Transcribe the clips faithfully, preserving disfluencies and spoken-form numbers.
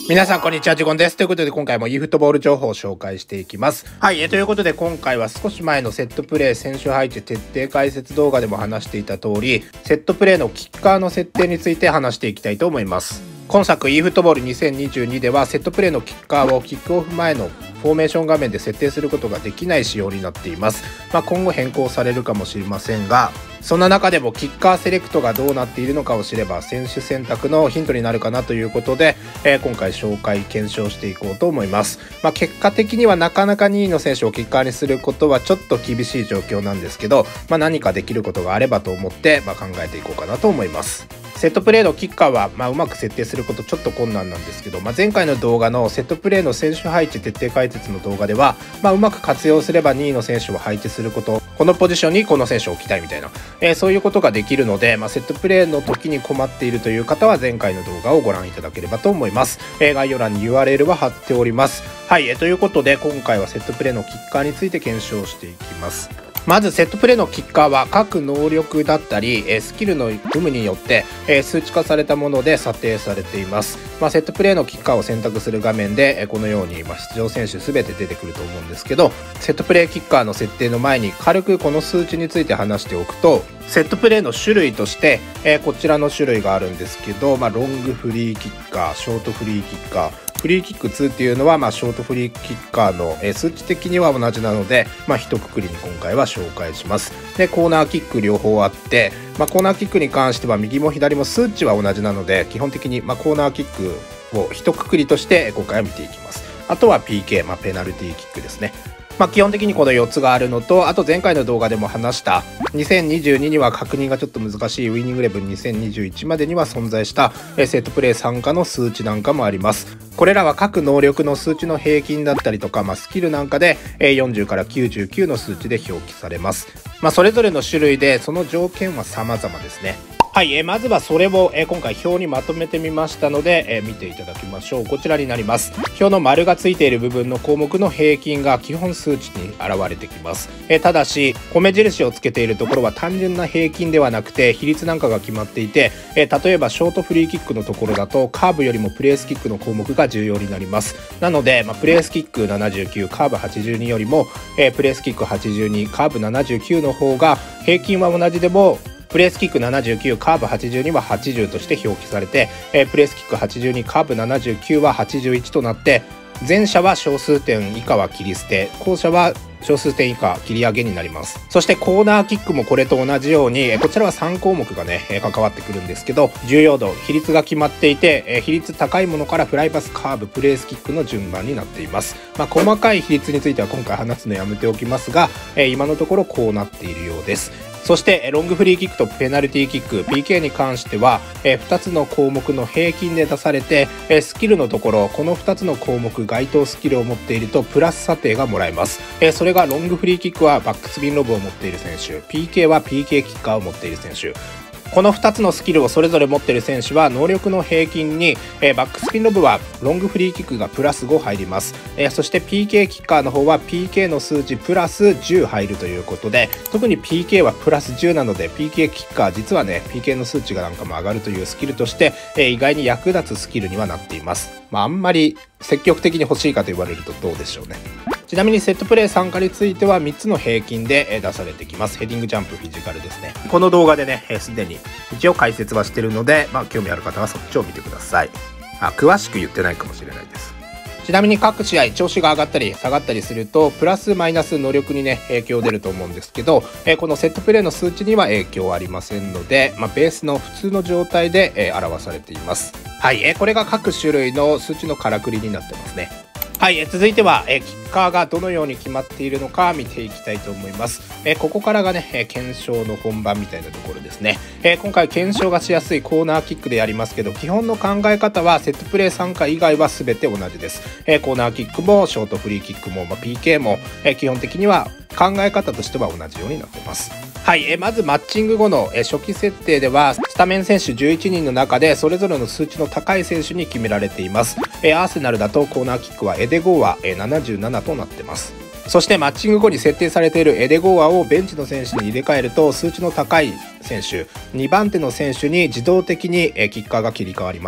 皆さんこんにちは、ジゴンです。ということで今回も e フットボール情報を紹介していきます。はい、えということで今回は少し前のセットプレー選手配置徹底解説動画でも話していた通り、セットプレーのキッカーの設定について話していきたいと思います。今作 e フットボールにせんにじゅうにではセットプレーのキッカーをキックオフ前のフォーメーション画面で設定することができない仕様になっています。まあ、今後変更されるかもしれませんが、そんな中でもキッカーセレクトがどうなっているのかを知れば選手選択のヒントになるかなということで、えー、今回紹介検証していこうと思います。まあ、結果的にはなかなかにいの選手をキッカーにすることはちょっと厳しい状況なんですけど、まあ、何かできることがあればと思って、まあ、考えていこうかなと思います。セットプレーのキッカーは、まあ、うまく設定することちょっと困難なんですけど、まあ、前回の動画のセットプレーの選手配置徹底解説の動画では、まあ、うまく活用すればにいの選手を配置すること、このポジションにこの選手を置きたいみたいな、えー、そういうことができるので、まあ、セットプレーの時に困っているという方は前回の動画をご覧いただければと思います。えー、概要欄に ユーアールエル は貼っております。はい、えー、ということで今回はセットプレーのキッカーについて検証していきます。まずセットプレーのキッカーは各能力だったりスキルの有無によって数値化されたもので査定されています。まあ、セットプレーのキッカーを選択する画面でこのように出場選手全て出てくると思うんですけど、セットプレーキッカーの設定の前に軽くこの数値について話しておくと、セットプレーの種類としてこちらの種類があるんですけど、まあ、ロングフリーキッカー、ショートフリーキッカー、フリーキックツーっていうのは、まあ、ショートフリーキッカーの、えー、数値的には同じなので、まあ、一括りに今回は紹介します。で、コーナーキック両方あって、まあ、コーナーキックに関しては右も左も数値は同じなので、基本的に、まあ、コーナーキックを一括りとして今回は見ていきます。あとは ピーケー、まあ、ペナルティーキックですね。まあ、基本的にこのよっつがあるのと、あと前回の動画でも話したにせんにじゅうにには確認がちょっと難しいウイニングイレブンにせんにじゅういちまでには存在したセットプレー参加の数値なんかもあります。これらは各能力の数値の平均だったりとか、まあ、スキルなんかでよんじゅうからきゅうじゅうきゅうの数値で表記されます。まあ、それぞれの種類でその条件は様々ですね。はい、えー、まずはそれを、えー、今回表にまとめてみましたので、えー、見ていただきましょう。こちらになります。表の丸がついている部分の項目の平均が基本数値に現れてきます。えー、ただし米印をつけているところは単純な平均ではなくて比率なんかが決まっていて、えー、例えばショートフリーキックのところだとカーブよりもプレースキックの項目が重要になります。なので、まあ、プレースキックななじゅうきゅう、カーブはちじゅうによりも、えー、プレースキックはちじゅうに、カーブななじゅうきゅうの方が平均は同じでもプレースキックななじゅうきゅう、カーブはちじゅうにははちじゅうとして表記されて、えー、プレースキックはちじゅうに、カーブななじゅうきゅうははちじゅういちとなって、前者は小数点以下は切り捨て、後者は小数点以下切り上げになります。そしてコーナーキックもこれと同じように、こちらはさん項目がね関わってくるんですけど、重要度、比率が決まっていて、比率高いものからフライパス、カーブ、プレースキックの順番になっています。まあ、細かい比率については今回話すのやめておきますが、今のところこうなっているようです。そしてロングフリーキックとペナルティーキック ピーケー に関してはふたつの項目の平均で出されて、スキルのところこのふたつの項目該当スキルを持っているとプラス査定がもらえます。それがロングフリーキックはバックスピンロブを持っている選手、 ピーケー は ピーケー キッカーを持っている選手、このふたつのスキルをそれぞれ持っている選手は能力の平均に、えー、バックスピンロブはロングフリーキックがプラスご入ります。えー、そして ピーケー キッカーの方は ピーケー の数値プラスじゅう入るということで、特に ピーケー はプラスじゅうなので ピーケー キッカー実はね ピーケー の数値がなんかも上がるというスキルとして、えー、意外に役立つスキルにはなっています。まあ、あんまり積極的に欲しいかと言われるとどうでしょうね。ちなみにセットプレー参加についてはみっつの平均で出されてきます。ヘディング、ジャンプ、フィジカルですね。この動画でねすでに一応解説はしてるので、まあ、興味ある方はそっちを見てください。あ、詳しく言ってないかもしれないです。ちなみに各試合調子が上がったり下がったりするとプラスマイナス能力にね影響出ると思うんですけど、えこのセットプレーの数値には影響はありませんので、まあ、ベースの普通の状態で、え表されています。はい、えこれが各種類の数値のからくりになってますね。はい、え続いては、えキッカーがどのように決まっているのか見ていきたいと思います。えここからがね、え検証の本番みたいなところですね。え今回検証がしやすいコーナーキックでやりますけど、基本の考え方はセットプレー参加以外は全て同じです。えコーナーキックもショートフリーキックも、まあ、ピーケー も、え基本的には考え方としては同じようになってます。はい、えまずマッチング後のえ初期設定ではスタメン選手じゅういちにんの中でそれぞれの数値の高い選手に決められています。えアーセナルだとコーナーキックはエデゴーアえななじゅうななとなってます。そしてマッチング後に設定されているエデゴーアをベンチの選手に入れ替えると数値の高い選手にばん手の選手に自動的にキッカーが切り替わります。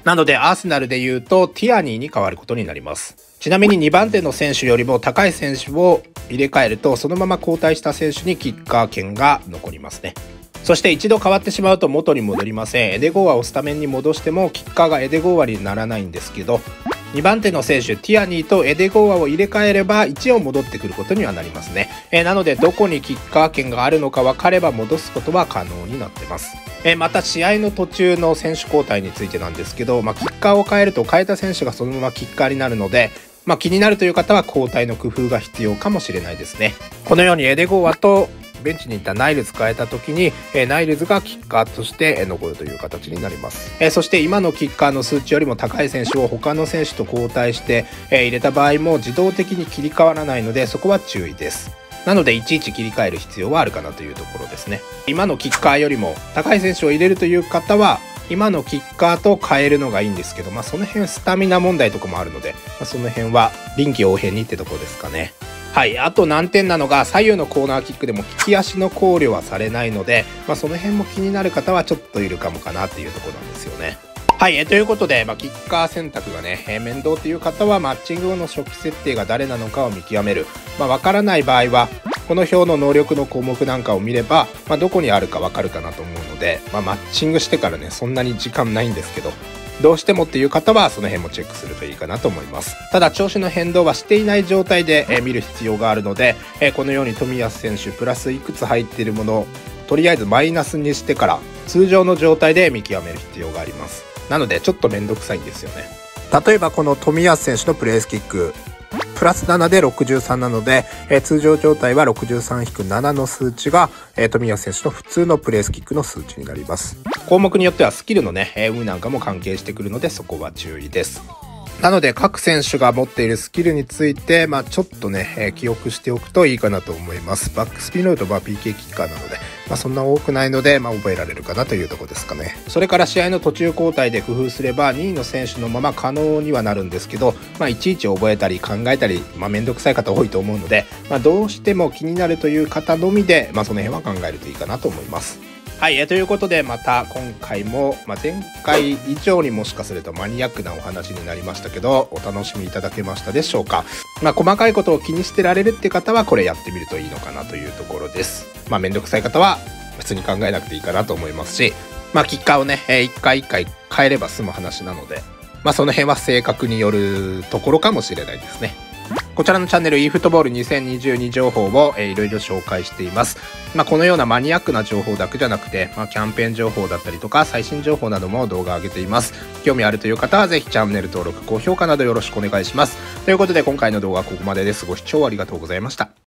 なのでアーセナルで言うとティアニーに変わることになります。ちなみににばん手の選手よりも高い選手を入れ替えるとそのまま交代した選手にキッカー権が残りますね。そして一度変わってしまうと元に戻りません。エデゴーアをスタメンに戻してもキッカーがエデゴーアにならないんですけど、にばん手の選手ティアニーとエデゴーアを入れ替えれば一応戻ってくることにはなりますね。えー、なのでどこにキッカー権があるのか分かれば戻すことは可能になってます。えー、また試合の途中の選手交代についてなんですけど、まあ、キッカーを変えると変えた選手がそのままキッカーになるので、まあ、気になるという方は交代の工夫が必要かもしれないですね。このようにエデゴーアとベンチにいたナイルズ変えた時に、えー、ナイルズがキッカーとして残るという形になります。えー、そして今のキッカーの数値よりも高い選手を他の選手と交代して、えー、入れた場合も自動的に切り替わらないのでそこは注意です。なのでいちいち切り替える必要はあるかなというところですね。今のキッカーよりも高い選手を入れるという方は今のキッカーと変えるのがいいんですけど、まあ、その辺スタミナ問題とかもあるので、まあ、その辺は臨機応変にってところですかね。はい、あと難点なのが左右のコーナーキックでも利き足の考慮はされないので、まあ、その辺も気になる方はちょっといるかもかなっていうところなんですよね。はい、えということで、まあ、キッカー選択がね、えー、面倒っていう方はマッチング後の初期設定が誰なのかを見極める。まあ、わからない場合はこの表の能力の項目なんかを見れば、まあ、どこにあるかわかるかなと思うので、まあ、マッチングしてからねそんなに時間ないんですけど、どうしてもっていう方はその辺もチェックするといいかなと思います。ただ調子の変動はしていない状態で、えー、見る必要があるので、えー、このように冨安選手プラスいくつ入っているものをとりあえずマイナスにしてから通常の状態で見極める必要があります。なのでちょっとめんどくさいんですよね。例えばこの冨安選手のプレースキックプラスななでろくじゅうさんなので、えー、通常状態は ろくじゅうさん引くなな の数値が、えー、冨安選手の普通のプレースキックの数値になります。項目によってはスキルのね、有無なんかも関係してくるのでそこは注意です。なので各選手が持っているスキルについて、まあ、ちょっとね、えー、記憶しておくといいかなと思います。バックスピンロードは ピーケー キッカーなので、まあ、そんな多くないので、まあ、覚えられるかなというところですかね。それから試合の途中交代で工夫すればにいの選手のまま可能にはなるんですけど、まあ、いちいち覚えたり考えたり、まあ、めんどくさい方多いと思うので、まあ、どうしても気になるという方のみで、まあ、その辺は考えるといいかなと思います。はい、えー、ということでまた今回も、まあ、前回以上にもしかするとマニアックなお話になりましたけど、お楽しみいただけましたでしょうか。まあ、細かいことを気にしてられるって方はこれやってみるといいのかなというところです。まあ、めんどくさい方は普通に考えなくていいかなと思いますし、まあ、キッカーをね、えー、一回一回変えれば済む話なので、まあ、その辺は性格によるところかもしれないですね。こちらのチャンネル e フットボールにせんにじゅうに情報を、えー、いろいろ紹介しています。まあ、このようなマニアックな情報だけじゃなくて、まあ、キャンペーン情報だったりとか最新情報なども動画を上げています。興味あるという方はぜひチャンネル登録、高評価などよろしくお願いします。ということで今回の動画はここまでです。ご視聴ありがとうございました。